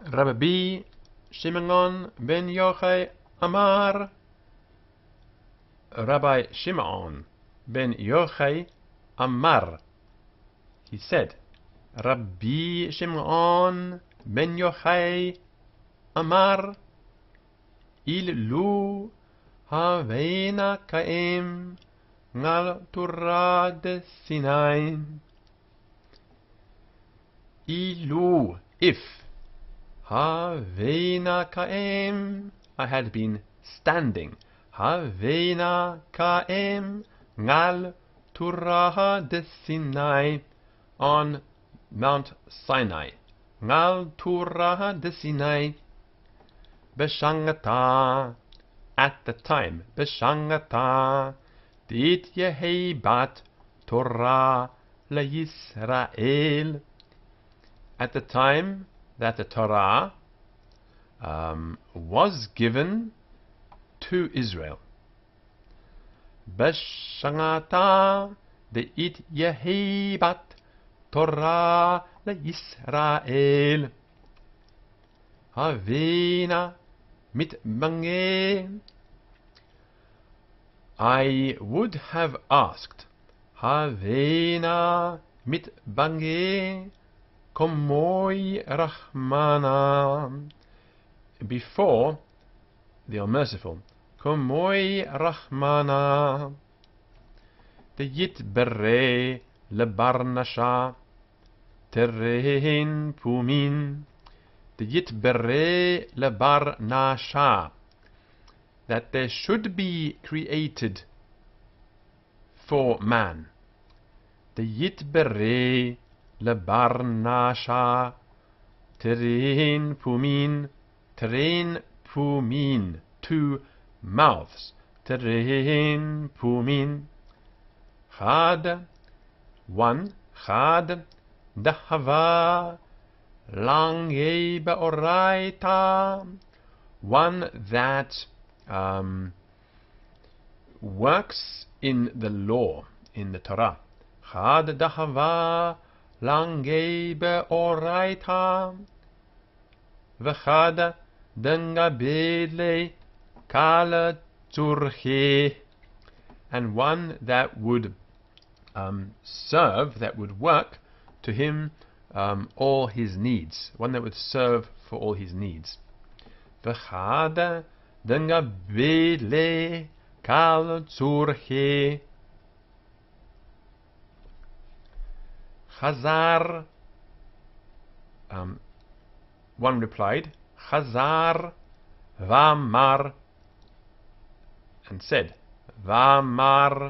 Rabbi Shimon ben Yochai Amar. Rabbi Shimon ben Yochai Amar. He said, Rabbi Shimon ben Yochai Amar, Illu Havena Kaim Ngal Torah de Sinai. Illu, if Havena Kaim, I had been standing. Havena Kaim Ngal Torah de Sinai, on Mount Sinai. Ngal Torah de Sinai. Beshangata, at the time. Beshangata, dit Yehi bat Torah le Yisrael. At the time that the Torah was given to Israel. Beshangata, dit Yehi bat Torah le Yisrael. Havena mit bange. I would have asked, Havena mit bange, komoi Rahmana, before the All-Merciful, komoi Rahmana, the Yitbere lebarnasha, terrein pumin, the Yitbere lebar nasha, that there should be created for man. The Yitbere lebar nasha, terein pumin, two mouths, terein pumin, chad, one, chad, dahava, Lange beoraita, one that works in the law, in the Torah. Chad dahava lange beoraita, v'chad dengabedle kala tzurche, and one that would serve, that would work to him all his needs, one that would serve for all his needs. V'chad dengabedle kal tzurche. Chazar, one replied, Chazar v'amar, and said, v'amar,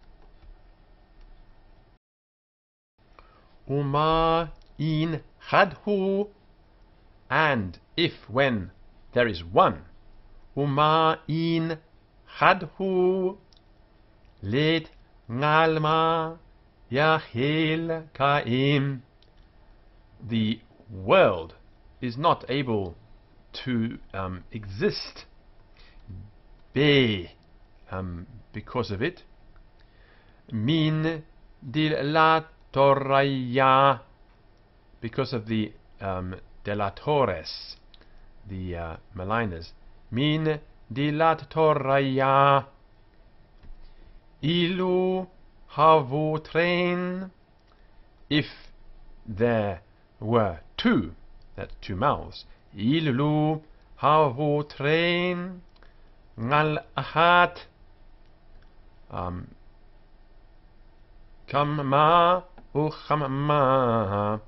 Uma in chadhu, and if, when there is one, Uma in chadhu, let ngalma yachil kaim, the world is not able to exist because of it. Min dilat Toraya, because of the delatores, the maligners. Min dilat Toraya, ilu havutrein, if there were two, that's two mouths. Ilu havutrein ngal ahat, kamma uchamma,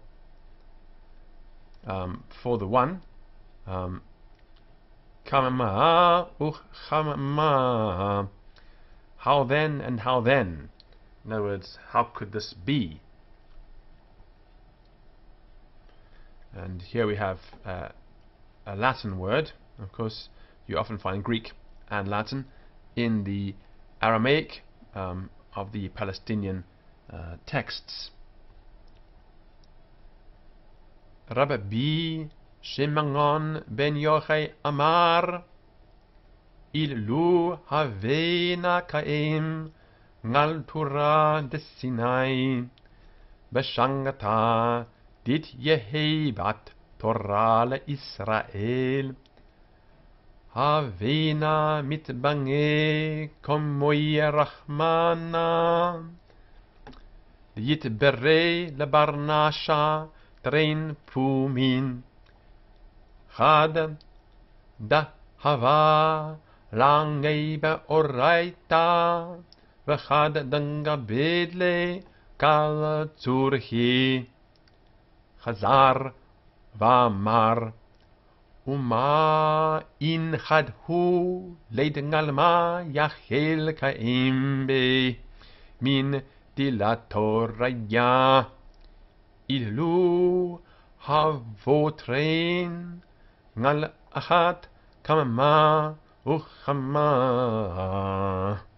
for the one, kamma uchamma, how then and how then. In other words, how could this be? And here we have a Latin word. Of course, you often find Greek and Latin in the Aramaic of the Palestinian texts. Rabbi Shimon ben Yochai Amar, Illu havena kaim ngal Torah de Sinai, Beshangata dit Yehi bat תורה לישראל. הבינה מתבנגה כמוי רחמנה, יתברא לברנשה טרין פומין. חד דהבה לנגי באורייתא, וחד דנגבדלה קל צורכי. חזר ואמר, ומה אין חד הוא לדגלמה יחל קאים בי מן דילתוריה, אילו הבוטרין גל אחת כמה וכמה.